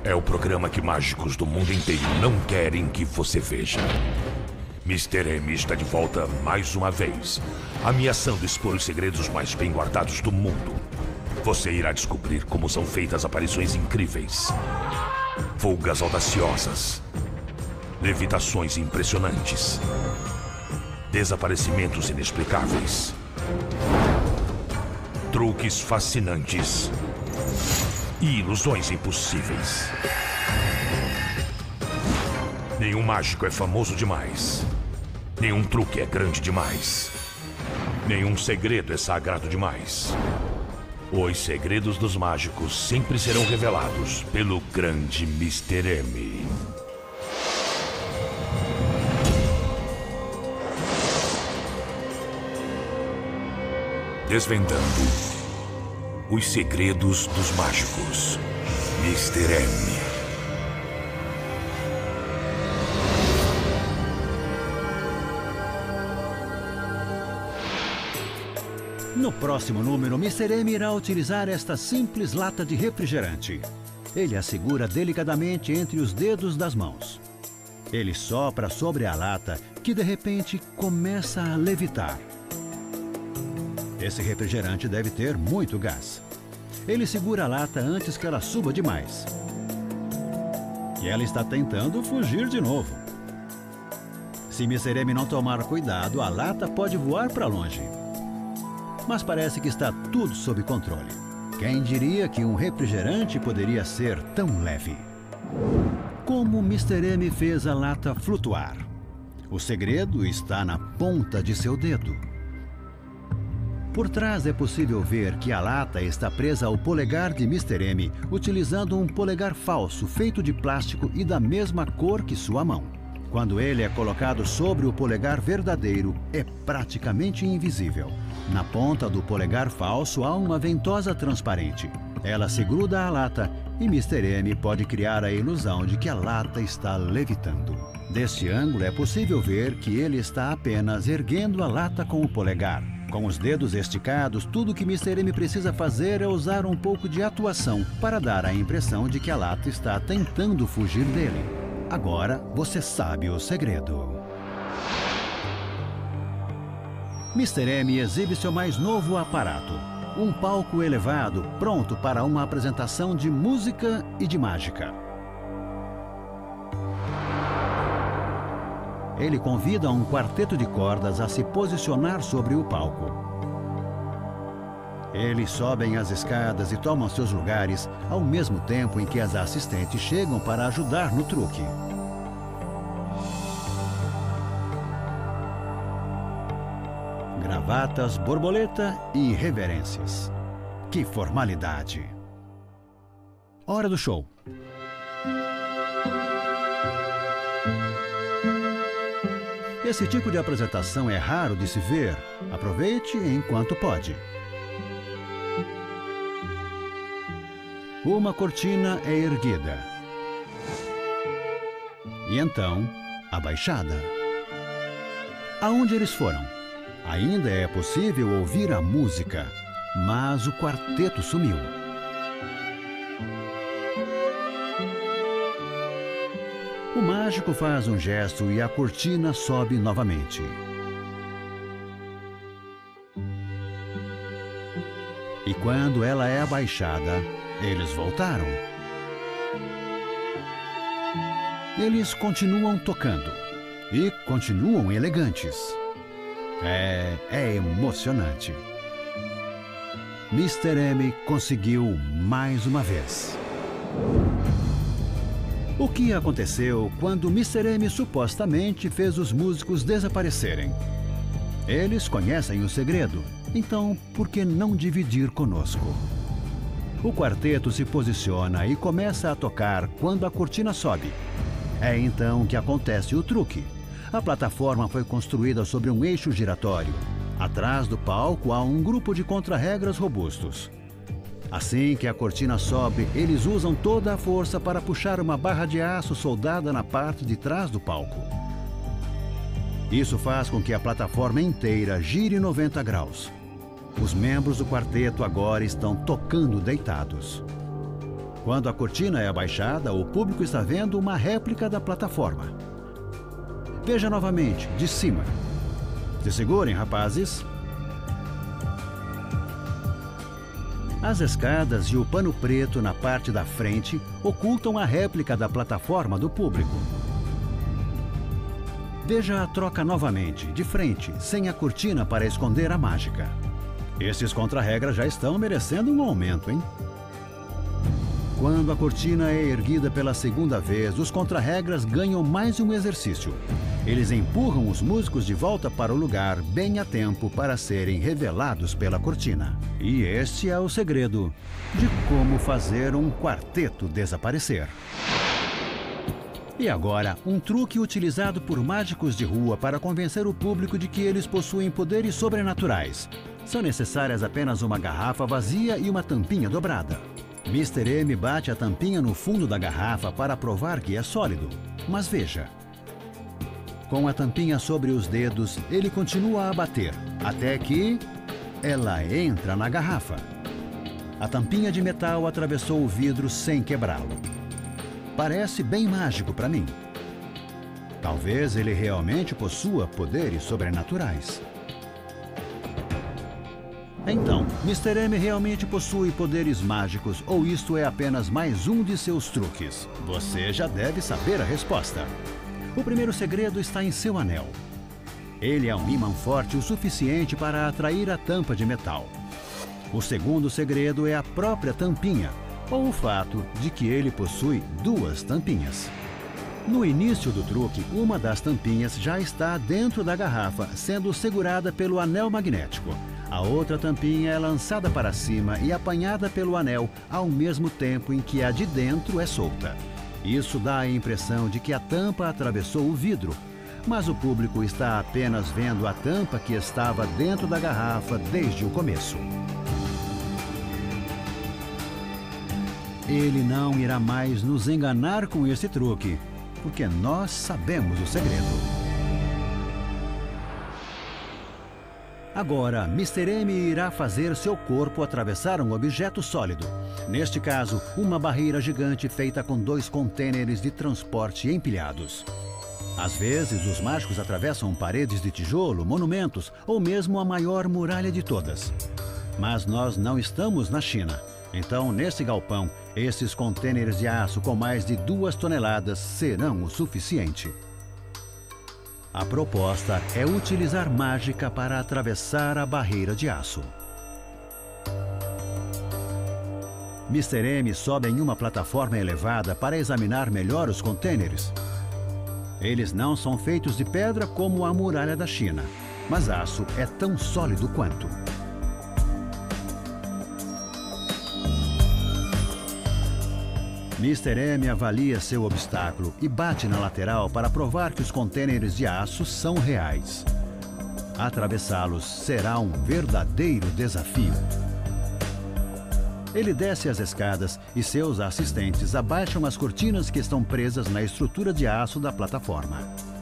É o programa que mágicos do mundo inteiro não querem que você veja. Mr. M está de volta mais uma vez, ameaçando expor os segredos mais bem guardados do mundo. Você irá descobrir como são feitas aparições incríveis, fugas audaciosas, levitações impressionantes, desaparecimentos inexplicáveis, truques fascinantes e ilusões impossíveis. Nenhum mágico é famoso demais. Nenhum truque é grande demais. Nenhum segredo é sagrado demais. Os segredos dos mágicos sempre serão revelados pelo grande Mr. M. Desvendando os segredos dos mágicos, Mr. M. No próximo número, Mr. M irá utilizar esta simples lata de refrigerante. Ele a segura delicadamente entre os dedos das mãos. Ele sopra sobre a lata, que de repente começa a levitar. Esse refrigerante deve ter muito gás. Ele segura a lata antes que ela suba demais. E ela está tentando fugir de novo. Se Mr. M não tomar cuidado, a lata pode voar para longe. Mas parece que está tudo sob controle. Quem diria que um refrigerante poderia ser tão leve? Como Mr. M fez a lata flutuar? O segredo está na ponta de seu dedo. Por trás é possível ver que a lata está presa ao polegar de Mr. M, utilizando um polegar falso feito de plástico e da mesma cor que sua mão. Quando ele é colocado sobre o polegar verdadeiro, é praticamente invisível. Na ponta do polegar falso há uma ventosa transparente. Ela se gruda à lata e Mr. M pode criar a ilusão de que a lata está levitando. Deste ângulo é possível ver que ele está apenas erguendo a lata com o polegar. Com os dedos esticados, tudo que Mr. M precisa fazer é usar um pouco de atuação para dar a impressão de que a lata está tentando fugir dele. Agora você sabe o segredo. Mr. M exibe seu mais novo aparato, um palco elevado pronto para uma apresentação de música e de mágica. Ele convida um quarteto de cordas a se posicionar sobre o palco. Eles sobem as escadas e tomam seus lugares ao mesmo tempo em que as assistentes chegam para ajudar no truque. Gravatas, borboleta e reverências. Que formalidade! Hora do show. Esse tipo de apresentação é raro de se ver. Aproveite enquanto pode. Uma cortina é erguida. E então, abaixada. Aonde eles foram? Ainda é possível ouvir a música, mas o quarteto sumiu. O mágico faz um gesto e a cortina sobe novamente. E quando ela é abaixada, eles voltaram. Eles continuam tocando e continuam elegantes. É emocionante. Mr. M conseguiu mais uma vez. O que aconteceu quando Mr. M supostamente fez os músicos desaparecerem? Eles conhecem o segredo, então por que não dividir conosco? O quarteto se posiciona e começa a tocar quando a cortina sobe. É então que acontece o truque. A plataforma foi construída sobre um eixo giratório. Atrás do palco há um grupo de contra-regras robustos. Assim que a cortina sobe, eles usam toda a força para puxar uma barra de aço soldada na parte de trás do palco. Isso faz com que a plataforma inteira gire 90 graus. Os membros do quarteto agora estão tocando deitados. Quando a cortina é abaixada, o público está vendo uma réplica da plataforma. Veja novamente, de cima. Se segurem, rapazes. As escadas e o pano preto na parte da frente ocultam a réplica da plataforma do público. Veja a troca novamente, de frente, sem a cortina para esconder a mágica. Esses contra-regras já estão merecendo um aumento, hein? Quando a cortina é erguida pela segunda vez, os contra-regras ganham mais um exercício. Eles empurram os músicos de volta para o lugar bem a tempo para serem revelados pela cortina. E este é o segredo de como fazer um quarteto desaparecer. E agora, um truque utilizado por mágicos de rua para convencer o público de que eles possuem poderes sobrenaturais. São necessárias apenas uma garrafa vazia e uma tampinha dobrada. Mr. M bate a tampinha no fundo da garrafa para provar que é sólido. Mas veja. Com a tampinha sobre os dedos, ele continua a bater, até que ela entra na garrafa. A tampinha de metal atravessou o vidro sem quebrá-lo. Parece bem mágico para mim. Talvez ele realmente possua poderes sobrenaturais. Então, Mr. M realmente possui poderes mágicos ou isto é apenas mais um de seus truques? Você já deve saber a resposta. O primeiro segredo está em seu anel. Ele é um ímã forte o suficiente para atrair a tampa de metal. O segundo segredo é a própria tampinha, ou o fato de que ele possui duas tampinhas. No início do truque, uma das tampinhas já está dentro da garrafa, sendo segurada pelo anel magnético. A outra tampinha é lançada para cima e apanhada pelo anel, ao mesmo tempo em que a de dentro é solta. Isso dá a impressão de que a tampa atravessou o vidro, mas o público está apenas vendo a tampa que estava dentro da garrafa desde o começo. Ele não irá mais nos enganar com esse truque, porque nós sabemos o segredo. Agora, Mr. M irá fazer seu corpo atravessar um objeto sólido. Neste caso, uma barreira gigante feita com 2 contêineres de transporte empilhados. Às vezes, os mágicos atravessam paredes de tijolo, monumentos ou mesmo a maior muralha de todas. Mas nós não estamos na China. Então, nesse galpão, esses contêineres de aço com mais de 2 toneladas serão o suficiente. A proposta é utilizar mágica para atravessar a barreira de aço. Mr. M sobe em uma plataforma elevada para examinar melhor os contêineres. Eles não são feitos de pedra como a muralha da China, mas aço é tão sólido quanto. Mr. M avalia seu obstáculo e bate na lateral para provar que os contêineres de aço são reais. Atravessá-los será um verdadeiro desafio. Ele desce as escadas e seus assistentes abaixam as cortinas que estão presas na estrutura de aço da plataforma.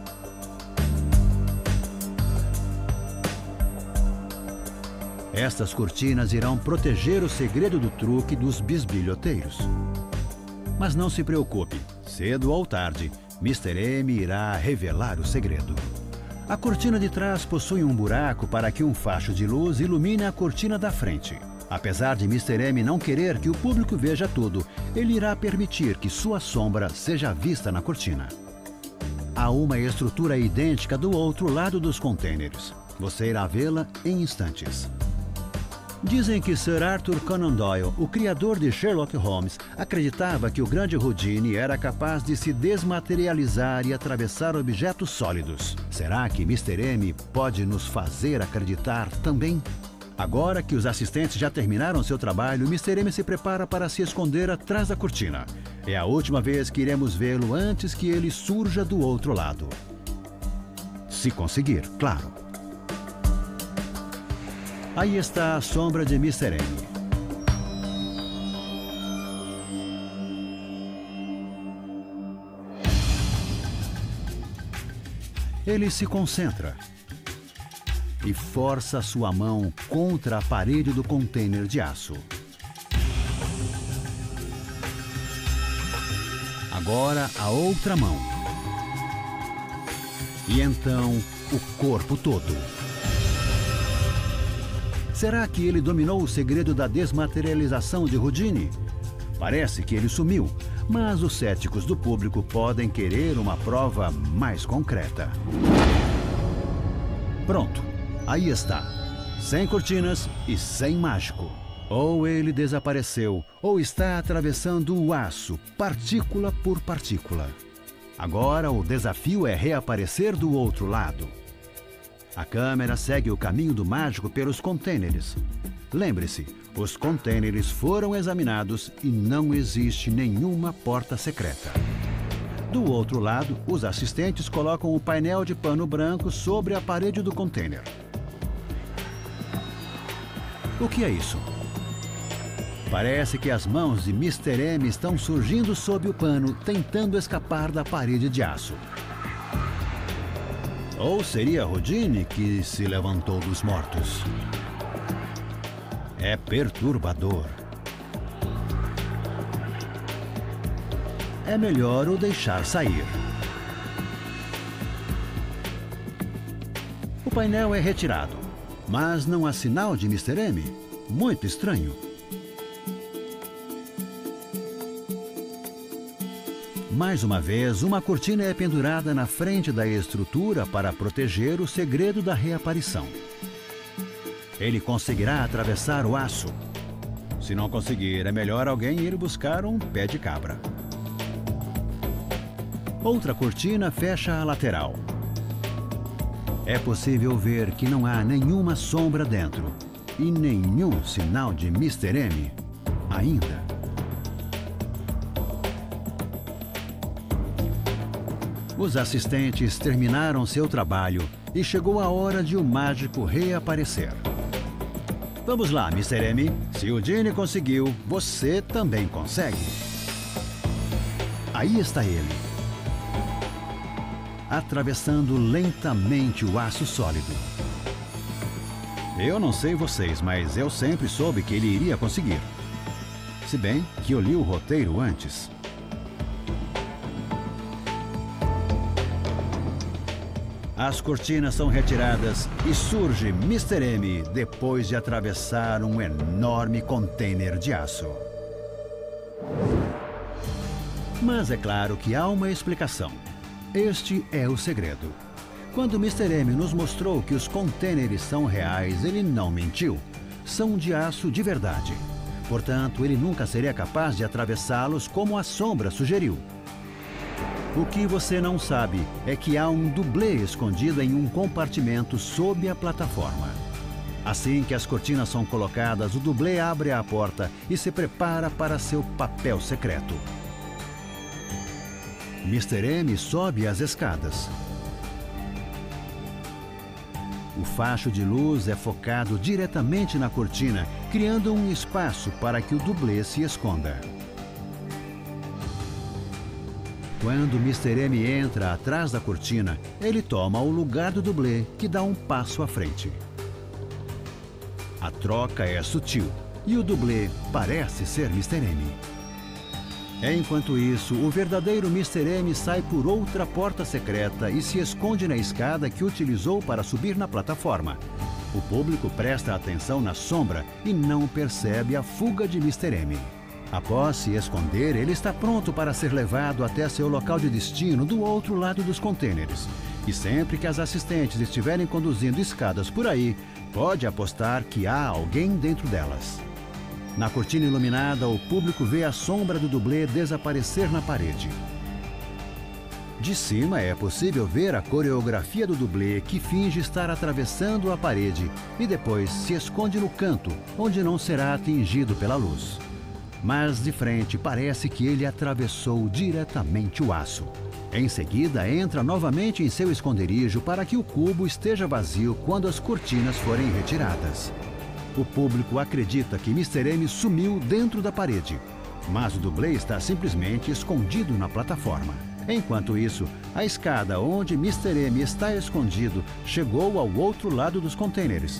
Estas cortinas irão proteger o segredo do truque dos bisbilhoteiros. Mas não se preocupe, cedo ou tarde, Mr. M irá revelar o segredo. A cortina de trás possui um buraco para que um facho de luz ilumine a cortina da frente. Apesar de Mr. M não querer que o público veja tudo, ele irá permitir que sua sombra seja vista na cortina. Há uma estrutura idêntica do outro lado dos contêineres. Você irá vê-la em instantes. Dizem que Sir Arthur Conan Doyle, o criador de Sherlock Holmes, acreditava que o grande Houdini era capaz de se desmaterializar e atravessar objetos sólidos. Será que Mr. M pode nos fazer acreditar também? Agora que os assistentes já terminaram seu trabalho, Mr. M se prepara para se esconder atrás da cortina. É a última vez que iremos vê-lo antes que ele surja do outro lado. Se conseguir, claro. Aí está a sombra de Mr. M. Ele se concentra e força sua mão contra a parede do contêiner de aço. Agora a outra mão. E então o corpo todo. Será que ele dominou o segredo da desmaterialização de Houdini? Parece que ele sumiu, mas os céticos do público podem querer uma prova mais concreta. Pronto, aí está. Sem cortinas e sem mágico. Ou ele desapareceu, ou está atravessando o aço, partícula por partícula. Agora o desafio é reaparecer do outro lado. A câmera segue o caminho do mágico pelos contêineres. Lembre-se, os contêineres foram examinados e não existe nenhuma porta secreta. Do outro lado, os assistentes colocam o painel de pano branco sobre a parede do contêiner. O que é isso? Parece que as mãos de Mr. M estão surgindo sob o pano, tentando escapar da parede de aço. Ou seria Houdini que se levantou dos mortos? É perturbador. É melhor o deixar sair. O painel é retirado, mas não há sinal de Mr. M. Muito estranho. Mais uma vez, uma cortina é pendurada na frente da estrutura para proteger o segredo da reaparição. Ele conseguirá atravessar o aço. Se não conseguir, é melhor alguém ir buscar um pé de cabra. Outra cortina fecha a lateral. É possível ver que não há nenhuma sombra dentro e nenhum sinal de Mr. M ainda. Os assistentes terminaram seu trabalho e chegou a hora de o mágico reaparecer. Vamos lá, Mr. M. Se o Houdini conseguiu, você também consegue. Aí está ele, atravessando lentamente o aço sólido. Eu não sei vocês, mas eu sempre soube que ele iria conseguir. Se bem que eu li o roteiro antes. As cortinas são retiradas e surge Mr. M depois de atravessar um enorme container de aço. Mas é claro que há uma explicação. Este é o segredo. Quando Mr. M nos mostrou que os contêineres são reais, ele não mentiu. São de aço de verdade. Portanto, ele nunca seria capaz de atravessá-los como a sombra sugeriu. O que você não sabe é que há um dublê escondido em um compartimento sob a plataforma. Assim que as cortinas são colocadas, o dublê abre a porta e se prepara para seu papel secreto. Mr. M sobe as escadas. O facho de luz é focado diretamente na cortina, criando um espaço para que o dublê se esconda. Quando Mr. M entra atrás da cortina, ele toma o lugar do dublê, que dá um passo à frente. A troca é sutil e o dublê parece ser Mr. M. Enquanto isso, o verdadeiro Mr. M sai por outra porta secreta e se esconde na escada que utilizou para subir na plataforma. O público presta atenção na sombra e não percebe a fuga de Mr. M. Após se esconder, ele está pronto para ser levado até seu local de destino do outro lado dos contêineres. E sempre que as assistentes estiverem conduzindo escadas por aí, pode apostar que há alguém dentro delas. Na cortina iluminada, o público vê a sombra do dublê desaparecer na parede. De cima é possível ver a coreografia do dublê que finge estar atravessando a parede e depois se esconde no canto, onde não será atingido pela luz. Mas de frente parece que ele atravessou diretamente o aço. Em seguida, entra novamente em seu esconderijo para que o cubo esteja vazio quando as cortinas forem retiradas. O público acredita que Mr. M sumiu dentro da parede, mas o dublê está simplesmente escondido na plataforma. Enquanto isso, a escada onde Mr. M está escondido chegou ao outro lado dos contêineres.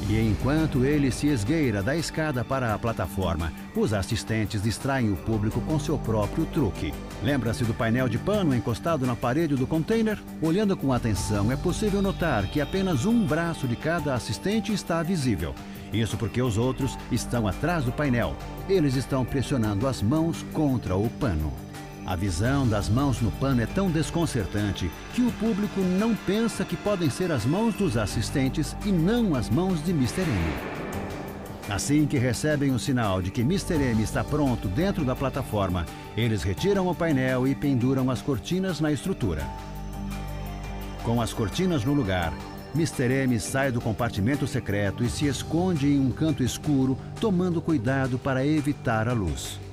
E enquanto ele se esgueira da escada para a plataforma, os assistentes distraem o público com seu próprio truque. Lembra-se do painel de pano encostado na parede do container? Olhando com atenção, é possível notar que apenas um braço de cada assistente está visível. Isso porque os outros estão atrás do painel. Eles estão pressionando as mãos contra o pano. A visão das mãos no pano é tão desconcertante que o público não pensa que podem ser as mãos dos assistentes e não as mãos de Mr. M. Assim que recebem o sinal de que Mr. M está pronto dentro da plataforma, eles retiram o painel e penduram as cortinas na estrutura. Com as cortinas no lugar, Mr. M sai do compartimento secreto e se esconde em um canto escuro, tomando cuidado para evitar a luz.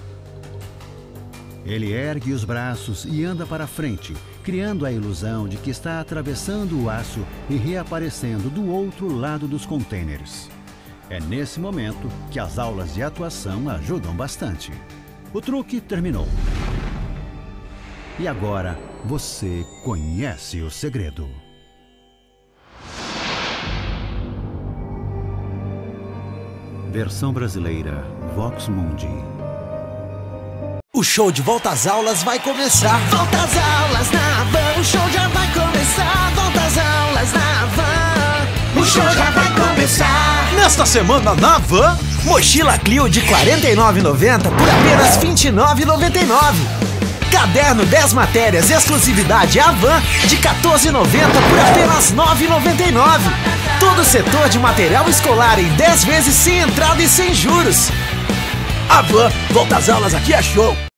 Ele ergue os braços e anda para frente, criando a ilusão de que está atravessando o aço e reaparecendo do outro lado dos containers. É nesse momento que as aulas de atuação ajudam bastante. O truque terminou. E agora você conhece o segredo. Versão brasileira, Vox Mundi. O show de volta às aulas vai começar. Volta às aulas na Havan, o show já vai começar. Volta às aulas na Havan, o show já vai começar. Nesta semana na Havan, mochila Clio de R$ 49,90 por apenas R$ 29,99. Caderno 10 matérias, exclusividade Havan de R$ 14,90 por apenas R$ 9,99. Todo setor de material escolar em 10 vezes sem entrada e sem juros. Havan, volta às aulas aqui é show.